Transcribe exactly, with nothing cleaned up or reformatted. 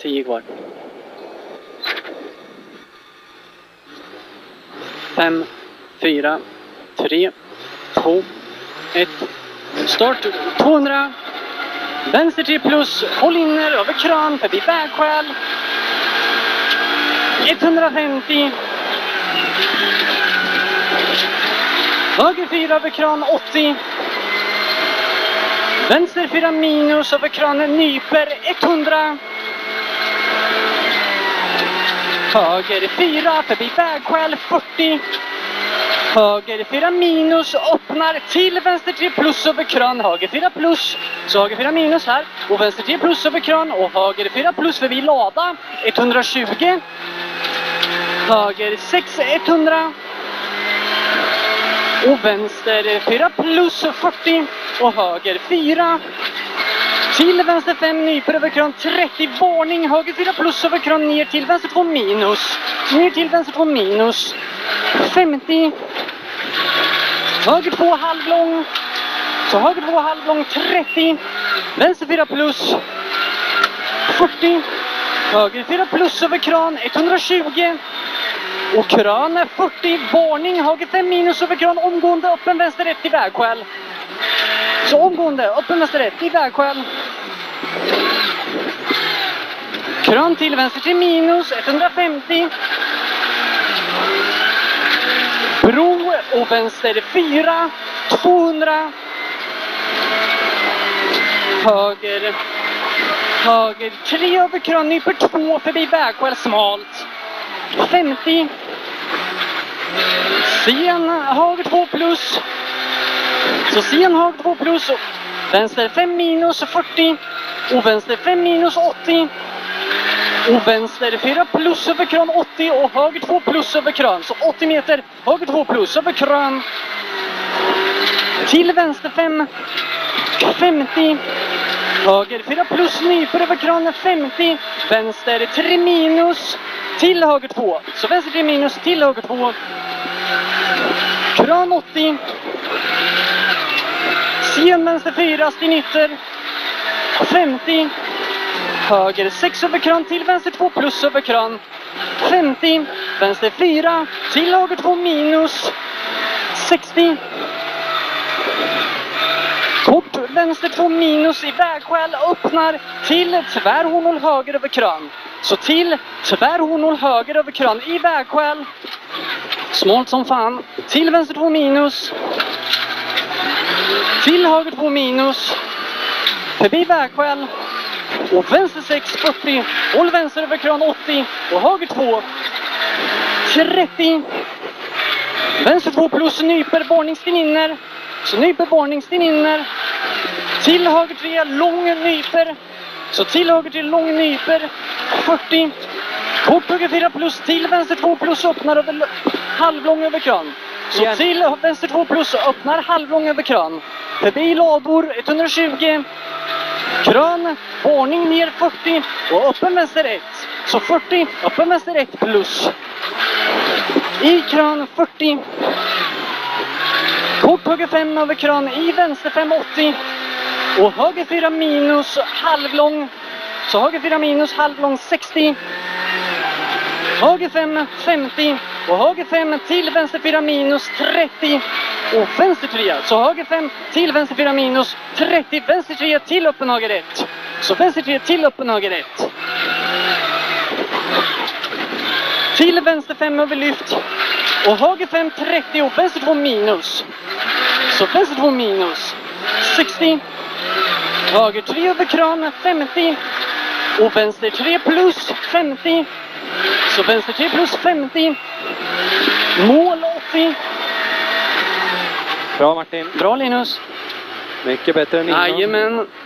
tio kvar. fem, fyra, tre, två, ett. Start tvåhundra. Vänster tre plus. Håll inner över kran förbi vägskäl. etthundrafemtio. Höger fyra över kran åttio. Vänster fyra minus över kranen nyper etthundra. Höger fyra förbi vägskäl fyrtio. Höger fyra minus öppnar till vänster tre plus över kran. Höger fyra plus. Så höger fyra minus här. Och vänster tre plus över kran. Och höger fyra plus förbi lada. etthundratjugo. Höger sex etthundra. Och vänster fyra plus fyrtio. Och höger fyra. Till vänster fem nyper över kran trettio. Varning. Höger fyra plus över kran ner till vänster två minus. Ner till vänster två minus. femtio. Höger två halvlång. Så höger två halvlång trettio. Vänster fyra plus. fyrtio. Höger fyra plus över kran etthundratjugo. Och kran är fyrtio. Varning. Höger fem minus över kran. Omgående öppen vänster ett i vägskäl. Så omgående öppen vänster ett i vägskäl. Kran till vänster till minus etthundrafemtio. Bro och vänster fyra. tvåhundra. Höger. Höger tre över kran. Nyper två förbi vägskäl smalt. femtio. Sen höger två plus. Så sen höger två plus. Vänster fem minus fyrtio. Och vänster fem minus åttio. Och vänster fyra plus över kran åttio. Och höger två plus över kran. Så åttio meter. Höger två plus över kran. Till vänster fem. femtio. Höger fyra plus nyper över kran femtio. Vänster tre minus. Till höger två. Så vänster tre minus till höger två. Kran åttio. Sen vänster fyra. Stinn ytter. femtio. Höger sex över kran till vänster två plus över kran. femtio. Vänster fyra. Till höger två minus. sextio. Kort vänster två minus i vägskäl. Öppnar till tvärhornhål höger över kran. Så till tvärhornhål höger över kran i vägskäl. Smalt som fan. Till vänster två minus. Till höger två minus. Förbi vägskäl. Och vänster sex fyrtio. Håll vänster över kran åttio. Och höger två trettio. Vänster två plus nyper varningsstinn inner. Så nyper varningsstinn inner. Till höger tre lång nyper. Så till höger tre lång nyper. fyrtio. Kort höger fyra plus till vänster två plus öppnar över halvlång över kran. Så igen. Till vänster två plus öppnar halvlång över kran. Förbi lador etthundratjugo. Kran, varning ner fyrtio. Och öppen vänster ett. Så fyrtio, öppen vänster ett plus. I kran fyrtio. Kort höger fem över kran i vänster fem åttio. Och höger fyra minus halvlång. Så höger fyra minus halvlång sextio. Höger fem femtio. Och höger fem till vänster fyra minus trettio. Och vänster tre. Så höger fem till vänster fyra minus trettio. Vänster tre till öppen höger ett. Så vänster tre till öppen höger ett. Till vänster fem över lyft. Och höger fem trettio. Och vänster två minus. Så vänster två minus sextio. Höger tre över kran femtio. Och vänster tre plus femtio. Så vänster tre plus femtio. Mål åttio. Bra Martin. Bra Linus. Mycket bättre än innan. Jajamän.